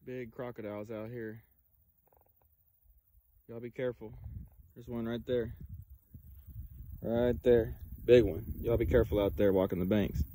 Big crocodiles out here. Y'all be careful. There's one right there. Right there. Big one. Y'all be careful out there walking the banks.